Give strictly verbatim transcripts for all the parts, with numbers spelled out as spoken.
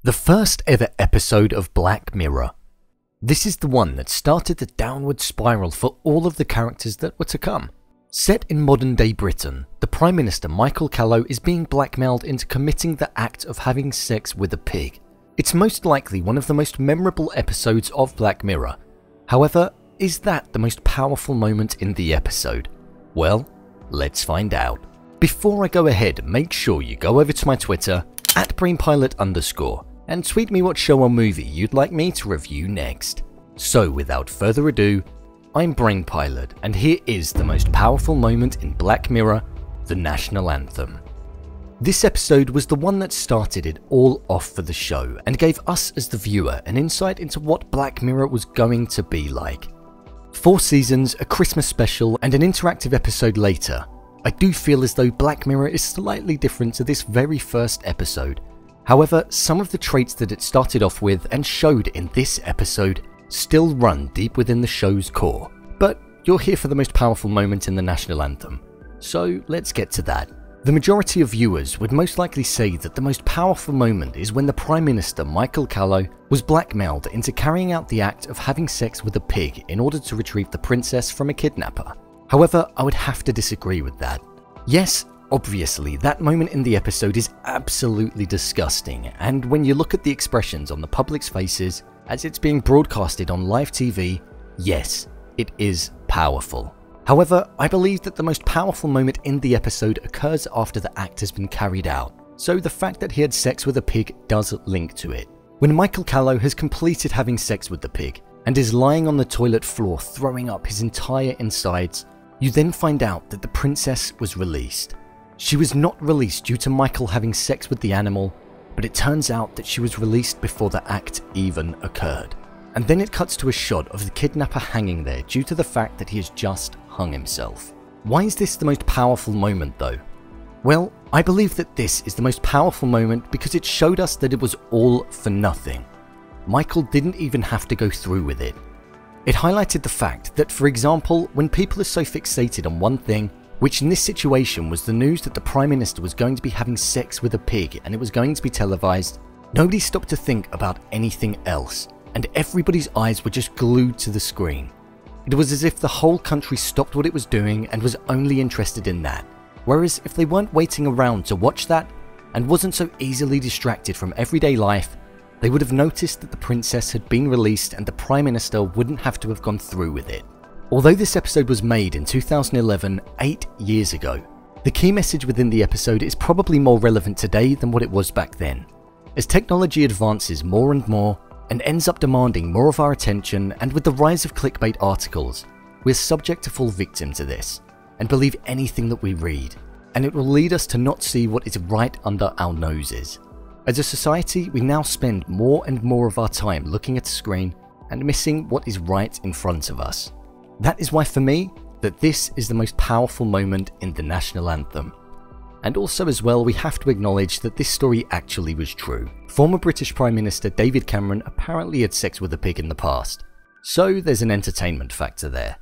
The first ever episode of Black Mirror. This is the one that started the downward spiral for all of the characters that were to come. Set in modern day Britain, the Prime Minister Michael Callow is being blackmailed into committing the act of having sex with a pig. It's most likely one of the most memorable episodes of Black Mirror. However, is that the most powerful moment in the episode? Well, let's find out. Before I go ahead, make sure you go over to my Twitter, at brainpilot underscore, and tweet me what show or movie you'd like me to review next. So without further ado, I'm Brainpilot, and here is the most powerful moment in Black Mirror, the National Anthem. This episode was the one that started it all off for the show, and gave us as the viewer an insight into what Black Mirror was going to be like. Four seasons, a Christmas special, and an interactive episode later, I do feel as though Black Mirror is slightly different to this very first episode. However, some of the traits that it started off with and showed in this episode still run deep within the show's core. But you're here for the most powerful moment in the National Anthem, so let's get to that. The majority of viewers would most likely say that the most powerful moment is when the Prime Minister Michael Callow was blackmailed into carrying out the act of having sex with a pig in order to retrieve the princess from a kidnapper. However, I would have to disagree with that. Yes, obviously, that moment in the episode is absolutely disgusting, and when you look at the expressions on the public's faces as it's being broadcasted on live T V, yes, it is powerful. However, I believe that the most powerful moment in the episode occurs after the act has been carried out, so the fact that he had sex with a pig does link to it. When Michael Callow has completed having sex with the pig and is lying on the toilet floor throwing up his entire insides, you then find out that the princess was released. She was not released due to Michael having sex with the animal, but it turns out that she was released before the act even occurred. And then it cuts to a shot of the kidnapper hanging there due to the fact that he has just hung himself. Why is this the most powerful moment though? Well, I believe that this is the most powerful moment because it showed us that it was all for nothing. Michael didn't even have to go through with it. It highlighted the fact that, for example, when people are so fixated on one thing, which in this situation was the news that the Prime Minister was going to be having sex with a pig and it was going to be televised, nobody stopped to think about anything else, and everybody's eyes were just glued to the screen. It was as if the whole country stopped what it was doing and was only interested in that. Whereas if they weren't waiting around to watch that, and wasn't so easily distracted from everyday life, they would have noticed that the princess had been released and the Prime Minister wouldn't have to have gone through with it. Although this episode was made in two thousand eleven, eight years ago, the key message within the episode is probably more relevant today than what it was back then. As technology advances more and more, and ends up demanding more of our attention, and with the rise of clickbait articles, we're subject to fall victim to this, and believe anything that we read, and it will lead us to not see what is right under our noses. As a society, we now spend more and more of our time looking at a screen and missing what is right in front of us. That is why for me, that this is the most powerful moment in the National Anthem. And also as well, we have to acknowledge that this story actually was true. Former British Prime Minister David Cameron apparently had sex with a pig in the past, so there's an entertainment factor there.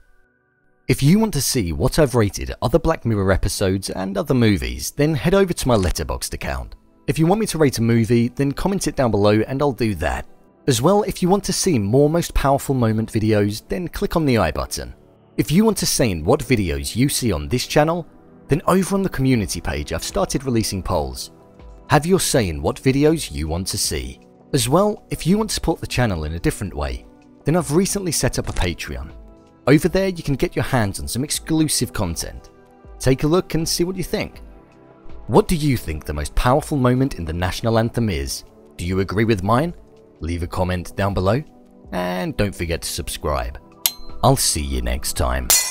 If you want to see what I've rated other Black Mirror episodes and other movies, then head over to my Letterboxd account. If you want me to rate a movie, then comment it down below and I'll do that. As well, if you want to see more most powerful moment videos, then click on the I button. If you want to say in what videos you see on this channel, then over on the community page I've started releasing polls. Have your say in what videos you want to see. As well, if you want to support the channel in a different way, then I've recently set up a Patreon. Over there you can get your hands on some exclusive content. Take a look and see what you think. What do you think the most powerful moment in the National Anthem is? Do you agree with mine? Leave a comment down below, and don't forget to subscribe. I'll see you next time.